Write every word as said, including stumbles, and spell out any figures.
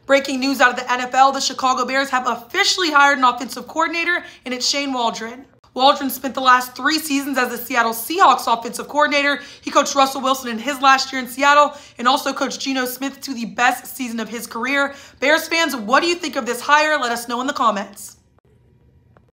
Breaking news out of the N F L, the Chicago Bears have officially hired an offensive coordinator, and it's Shane Waldron. Waldron spent the last three seasons as the Seattle Seahawks offensive coordinator. He coached Russell Wilson in his last year in Seattle and also coached Geno Smith to the best season of his career. Bears fans, what do you think of this hire? Let us know in the comments.